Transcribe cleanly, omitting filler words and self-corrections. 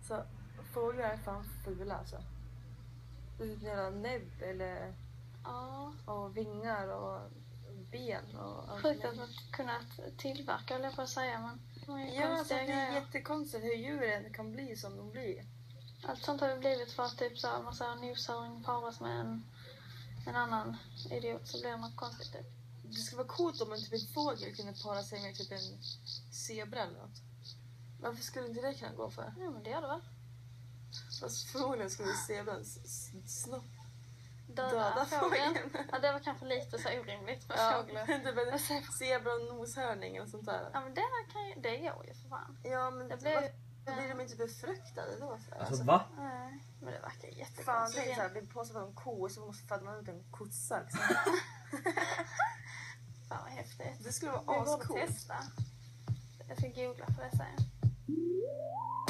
Så fåglar är fan fula alltså. Jävla näbb eller och vingar och ben och allt. Sjukt att man kunnat tillverka, eller på att säga, men ja, alltså, det är jättekonstigt hur djuren kan bli som de blir. Allt sånt har det blivit för att typ så här, man säger noshörning paras med en annan idiot, så blir det något konstigt typ. Det skulle vara coolt om en typ en fågel kunde para sig med typ en zebra eller något. Varför skulle inte det kunna gå för? Ja, men det gör det väl. Fast förmodligen skulle zebran snopp döda fågeln. Ja, det var kanske lite så orimligt med fåglar. Typ zebra och noshörning och sånt där. Ja, men det går ju för fan. Ja, men det blir de inte befruktade då? Alltså va? Nej, men det verkar jättekonstigt. Fan, det är såhär, vi påstår om en ko så måste föda man ut en kossa liksom. Fan vad häftigt. Det skulle vara ascoolt. Vi borde testa. Jag ska googla för det sen.